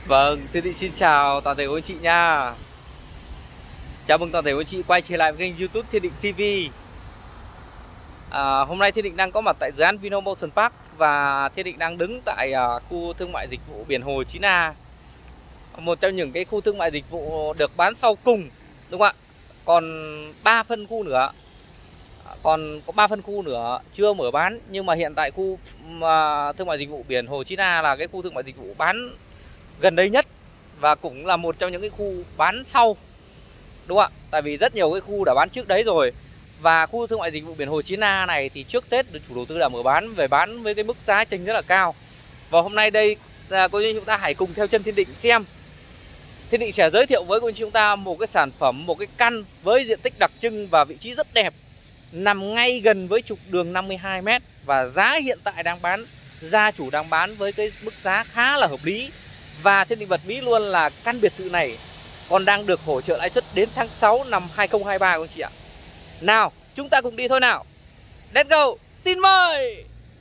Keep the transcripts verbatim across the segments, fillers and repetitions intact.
Vâng, Thiên Định xin chào toàn thể quý anh chị nha. Chào mừng toàn thể quý anh chị quay trở lại với kênh YouTube Thiên Định ti vi. à, Hôm nay Thiên Định đang có mặt tại dự án Vinomotion Park. Và Thiên Định đang đứng tại uh, khu thương mại dịch vụ Biển Hồ chín A, một trong những cái khu thương mại dịch vụ được bán sau cùng, đúng không ạ? Còn ba phân khu nữa, Còn có ba phân khu nữa chưa mở bán. Nhưng mà hiện tại khu uh, thương mại dịch vụ Biển Hồ chín A là cái khu thương mại dịch vụ bán gần đây nhất, và cũng là một trong những cái khu bán sau, đúng không ạ? Tại vì rất nhiều cái khu đã bán trước đấy rồi. Và khu thương mại dịch vụ Biển Hồ chín A này thì trước Tết chủ đầu tư đã mở bán, về bán với cái mức giá chênh rất là cao. Và hôm nay đây là cô chú chúng ta hãy cùng theo chân Thiên Định xem. Thiên Định sẽ giới thiệu với cô chú chúng ta một cái sản phẩm, một cái căn với diện tích đặc trưng và vị trí rất đẹp, nằm ngay gần với trục đường năm mươi hai mét. Và giá hiện tại đang bán, gia chủ đang bán với cái mức giá khá là hợp lý. Và Thiên Định bật mí luôn là căn biệt thự này còn đang được hỗ trợ lãi suất đến tháng sáu năm hai không hai ba các anh chị ạ. Nào, chúng ta cùng đi thôi nào. Let's go, xin mời.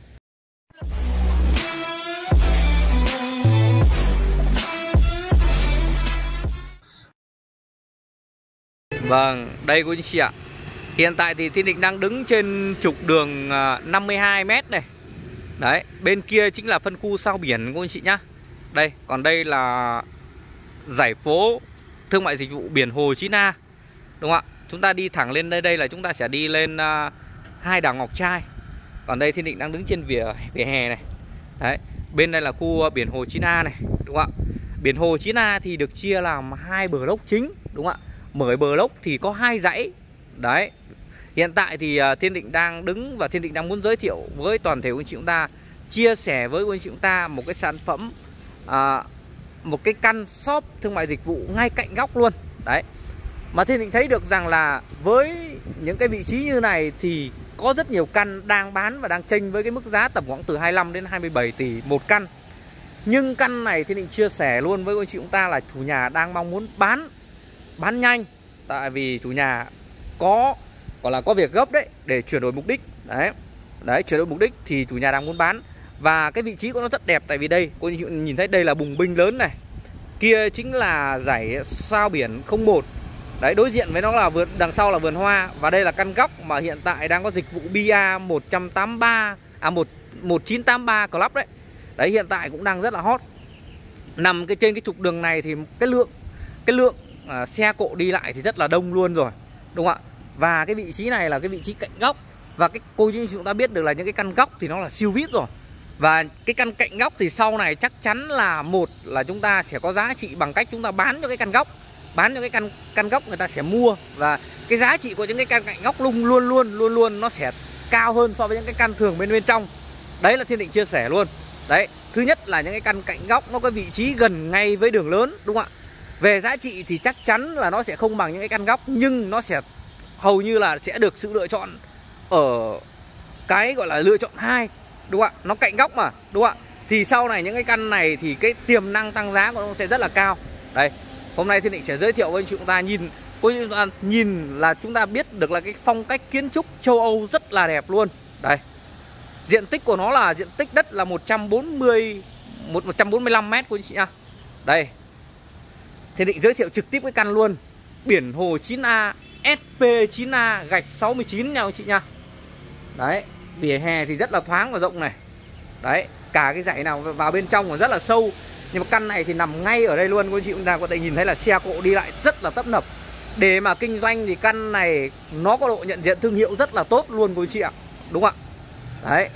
Vâng, đây quý anh chị ạ. Hiện tại thì Thiên Định đang đứng trên trục đường năm mươi hai mét này. Đấy, bên kia chính là phân khu sao biển quý anh chị nhá. Đây, còn đây là giải phố thương mại dịch vụ Biển Hồ chín A, đúng không ạ? Chúng ta đi thẳng lên đây, đây là chúng ta sẽ đi lên uh, hai đảo Ngọc Trai. Còn đây Thiên Định đang đứng trên vỉa vỉa hè này. Đấy, bên đây là khu Biển Hồ chín A này, đúng không ạ? Biển Hồ chín A thì được chia làm hai bờ lốc chính, đúng không ạ? Mỗi bờ lốc thì có hai dãy. Đấy. Hiện tại thì uh, Thiên Định đang đứng và Thiên Định đang muốn giới thiệu với toàn thể quý anh chị chúng ta, chia sẻ với quý anh chị chúng ta một cái sản phẩm, à, một cái căn shop thương mại dịch vụ ngay cạnh góc luôn. Đấy, mà Thiên Định thấy được rằng là với những cái vị trí như này thì có rất nhiều căn đang bán và đang chênh với cái mức giá tầm khoảng từ hai mươi lăm đến hai mươi bảy tỷ một căn. Nhưng căn này Thiên Định chia sẻ luôn với quý anh chị chúng ta là chủ nhà đang mong muốn bán bán nhanh, tại vì chủ nhà có gọi là có việc gấp đấy, để chuyển đổi mục đích. Đấy, đấy chuyển đổi mục đích thì chủ nhà đang muốn bán. Và cái vị trí của nó rất đẹp, tại vì đây cô nhìn thấy đây là bùng binh lớn này, kia chính là dải sao biển không một. Đấy, đối diện với nó là vườn, đằng sau là vườn hoa. Và đây là căn góc mà hiện tại đang có dịch vụ bê a một tám ba à một chín tám ba Club đấy. Đấy, hiện tại cũng đang rất là hot. Nằm cái trên cái trục đường này thì cái lượng cái lượng à, xe cộ đi lại thì rất là đông luôn rồi, đúng không ạ? Và cái vị trí này là cái vị trí cạnh góc. Và cái cô chú chúng ta biết được là những cái căn góc thì nó là siêu vip rồi. Và cái căn cạnh góc thì sau này chắc chắn là một là chúng ta sẽ có giá trị bằng cách chúng ta bán cho cái căn góc. Bán cho cái căn căn góc người ta sẽ mua. Và cái giá trị của những cái căn cạnh góc luôn luôn luôn luôn luôn nó sẽ cao hơn so với những cái căn thường bên bên trong. Đấy là Thiên Định chia sẻ luôn. Đấy, thứ nhất là những cái căn cạnh góc nó có vị trí gần ngay với đường lớn, đúng không ạ? Về giá trị thì chắc chắn là nó sẽ không bằng những cái căn góc, nhưng nó sẽ hầu như là sẽ được sự lựa chọn ở cái gọi là lựa chọn hai, đúng không ạ? Nó cạnh góc mà, đúng không ạ? Thì sau này những cái căn này thì cái tiềm năng tăng giá của nó sẽ rất là cao. Đây, hôm nay Thiên Định sẽ giới thiệu với chúng ta nhìn, chúng ta nhìn là chúng ta biết được là cái phong cách kiến trúc châu Âu rất là đẹp luôn. Đây, diện tích của nó là diện tích đất là một trăm bốn mươi một trăm bốn mươi lăm mét của anh chị nha. Đây, Thiên Định giới thiệu trực tiếp cái căn luôn, Biển Hồ chín A ét pê chín A gạch sáu mươi chín nha anh chị nha. Đấy, vỉa hè thì rất là thoáng và rộng này. Đấy, cả cái dãy nào vào bên trong còn rất là sâu. Nhưng mà căn này thì nằm ngay ở đây luôn, quý anh chị chúng ta có thể nhìn thấy là xe cộ đi lại rất là tấp nập. Để mà kinh doanh thì căn này nó có độ nhận diện thương hiệu rất là tốt luôn quý anh chị ạ, đúng không ạ? Đấy,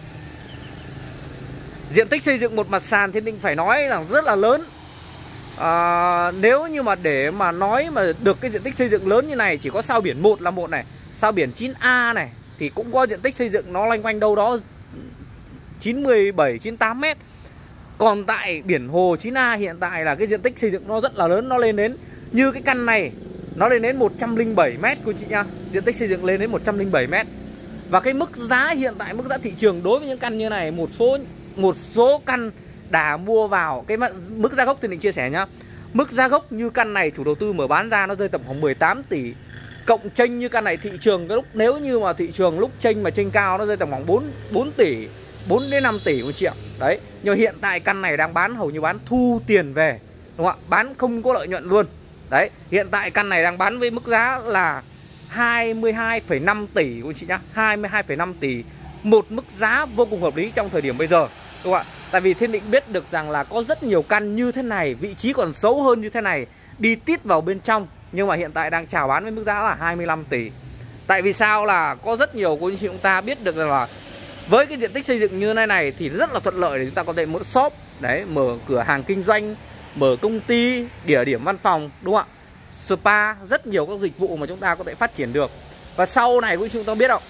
diện tích xây dựng một mặt sàn thì Định phải nói là rất là lớn. à, Nếu như mà để mà nói mà được cái diện tích xây dựng lớn như này, chỉ có sao biển một là một này, sao biển chín A này thì cũng có diện tích xây dựng nó loanh quanh đâu đó chín mươi bảy, chín mươi tám mét. Còn tại Biển Hồ chín A hiện tại là cái diện tích xây dựng nó rất là lớn, nó lên đến như cái căn này nó lên đến một trăm lẻ bảy mét quý chị nha. Diện tích xây dựng lên đến một trăm lẻ bảy mét. Và cái mức giá hiện tại, mức giá thị trường đối với những căn như này, một số một số căn đã mua vào cái mức giá gốc thì Định chia sẻ nhá. Mức giá gốc như căn này chủ đầu tư mở bán ra nó rơi tầm khoảng mười tám tỷ. Cộng chênh như căn này thị trường cái lúc nếu như mà thị trường lúc chênh mà chênh cao nó rơi tầm khoảng bốn tỷ, bốn đến năm tỷ một triệu. Đấy, nhưng mà hiện tại căn này đang bán hầu như bán thu tiền về, đúng đúng không ạ? Bán không có lợi nhuận luôn. Đấy, hiện tại căn này đang bán với mức giá là hai mươi hai phẩy năm tỷ của chị nhá, hai mươi hai phẩy năm tỷ, một mức giá vô cùng hợp lý trong thời điểm bây giờ, đúng không ạ? Tại vì Thiên Định biết được rằng là có rất nhiều căn như thế này, vị trí còn xấu hơn như thế này, đi tít vào bên trong, nhưng mà hiện tại đang chào bán với mức giá là hai mươi lăm tỷ. Tại vì sao là có rất nhiều cô anh chị chúng ta biết được rằng là với cái diện tích xây dựng như thế này này thì rất là thuận lợi để chúng ta có thể mở shop, đấy, mở cửa hàng kinh doanh, mở công ty, địa điểm văn phòng, đúng không ạ? Spa, rất nhiều các dịch vụ mà chúng ta có thể phát triển được. Và sau này quý chúng ta biết không,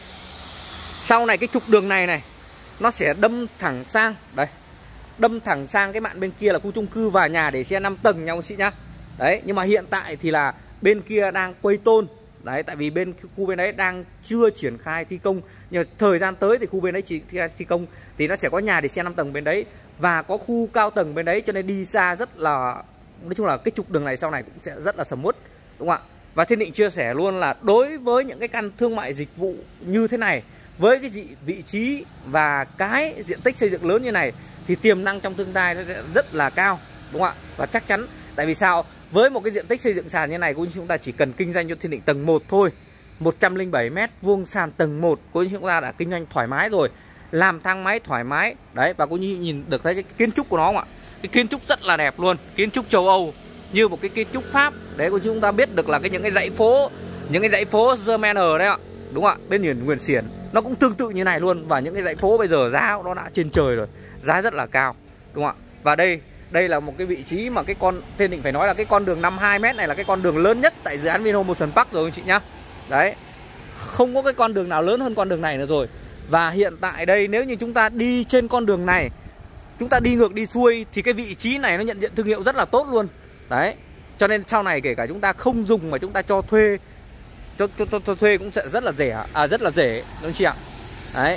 sau này cái trục đường này này nó sẽ đâm thẳng sang, đây, đâm thẳng sang cái mạn bên kia là khu chung cư và nhà để xe năm tầng nha quý chị nhá. Đấy, nhưng mà hiện tại thì là bên kia đang quây tôn. Đấy, tại vì bên khu bên đấy đang chưa triển khai thi công, nhưng mà thời gian tới thì khu bên đấy chỉ thi công thì nó sẽ có nhà để xe năm tầng bên đấy và có khu cao tầng bên đấy, cho nên đi xa rất là, nói chung là cái trục đường này sau này cũng sẽ rất là sầm uất, đúng không ạ? Và Thiên Định chia sẻ luôn là đối với những cái căn thương mại dịch vụ như thế này, với cái vị trí và cái diện tích xây dựng lớn như này thì tiềm năng trong tương lai nó sẽ rất là cao, đúng không ạ? Và chắc chắn, tại vì sao? Với một cái diện tích xây dựng sàn như này, của chúng ta chỉ cần kinh doanh cho Thiên Định tầng một thôi, một trăm lẻ bảy mét vuông sàn tầng một, của chúng ta đã kinh doanh thoải mái rồi, làm thang máy thoải mái. Đấy, và cũng như nhìn được thấy cái kiến trúc của nó không ạ? Cái kiến trúc rất là đẹp luôn, kiến trúc châu Âu như một cái kiến trúc Pháp. Đấy, của chúng ta biết được là cái những cái dãy phố, những cái dãy phố Germaner đấy ạ, đúng không ạ? Bên biển Nguyễn Xiển nó cũng tương tự như này luôn, và những cái dãy phố bây giờ giá nó đã trên trời rồi, giá rất là cao, đúng không ạ? Và đây đây là một cái vị trí mà cái con Thiên Định phải nói là cái con đường năm mươi hai mét này là cái con đường lớn nhất tại dự án Vinhome Motion Park rồi anh chị nhá. Đấy, không có cái con đường nào lớn hơn con đường này nữa rồi. Và hiện tại đây nếu như chúng ta đi trên con đường này, chúng ta đi ngược đi xuôi thì cái vị trí này nó nhận diện thương hiệu rất là tốt luôn. Đấy, cho nên sau này kể cả chúng ta không dùng mà chúng ta cho thuê, cho, cho, cho, cho thuê cũng sẽ rất là rẻ, à rất là dễ, đúng không chị ạ? Đấy,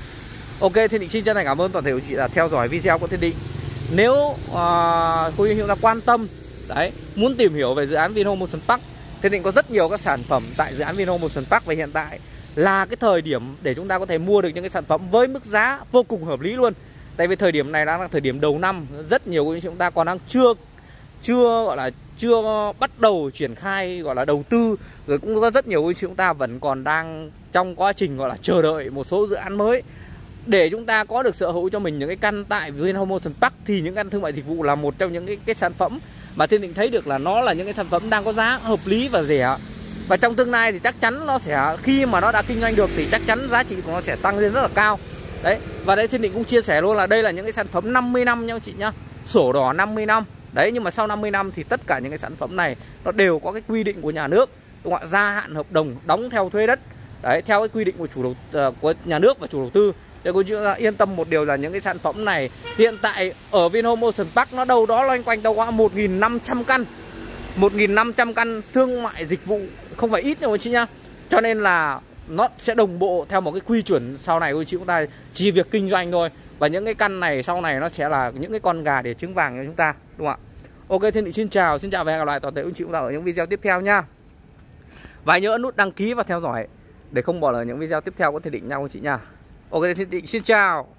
ok, Thiên Định xin chân thành cảm ơn toàn thể quý chị đã theo dõi video của Thiên Định. Nếu uh, quý vị chúng ta quan tâm, đấy, muốn tìm hiểu về dự án Vinhome Motion Park, Thiên Định có rất nhiều các sản phẩm tại dự án Vinhome Motion Park, và hiện tại là cái thời điểm để chúng ta có thể mua được những cái sản phẩm với mức giá vô cùng hợp lý luôn. Tại vì thời điểm này đang là thời điểm đầu năm, rất nhiều quý vị chúng ta còn đang chưa chưa gọi là chưa bắt đầu triển khai gọi là đầu tư, rồi cũng có rất nhiều quý vị chúng ta vẫn còn đang trong quá trình gọi là chờ đợi một số dự án mới để chúng ta có được sở hữu cho mình những cái căn tại Vinhome Motion Park. Thì những căn thương mại dịch vụ là một trong những cái, cái sản phẩm mà Thiên Định thấy được là nó là những cái sản phẩm đang có giá hợp lý và rẻ. Và trong tương lai thì chắc chắn nó sẽ, khi mà nó đã kinh doanh được thì chắc chắn giá trị của nó sẽ tăng lên rất là cao. Đấy, và đây Thiên Định cũng chia sẻ luôn là đây là những cái sản phẩm năm mươi năm nha chị nhá, sổ đỏ năm mươi năm. Đấy, nhưng mà sau năm mươi năm thì tất cả những cái sản phẩm này nó đều có cái quy định của nhà nước, đúng không ạ? Gia hạn hợp đồng, đóng theo thuế đất. Đấy, theo cái quy định của chủ đầu uh, của nhà nước và chủ đầu tư. Để cô chú yên tâm một điều là những cái sản phẩm này hiện tại ở Vinhome Motion Park nó đâu đó loanh quanh đâu có một nghìn năm trăm căn, một nghìn năm trăm căn thương mại dịch vụ, không phải ít đâu anh chị nhá. Cho nên là nó sẽ đồng bộ theo một cái quy chuẩn sau này của chị chúng ta chỉ việc kinh doanh thôi. Và những cái căn này sau này nó sẽ là những cái con gà để trứng vàng cho chúng ta, đúng không ạ? Ok, Thiên Định xin chào, xin chào và hẹn gặp lại toàn thể anh chị chúng ta ở những video tiếp theo nha. Và nhớ nút đăng ký và theo dõi để không bỏ lỡ những video tiếp theo của Thiên Định nha anh chị nha. Ok, Thiên Định xin chào.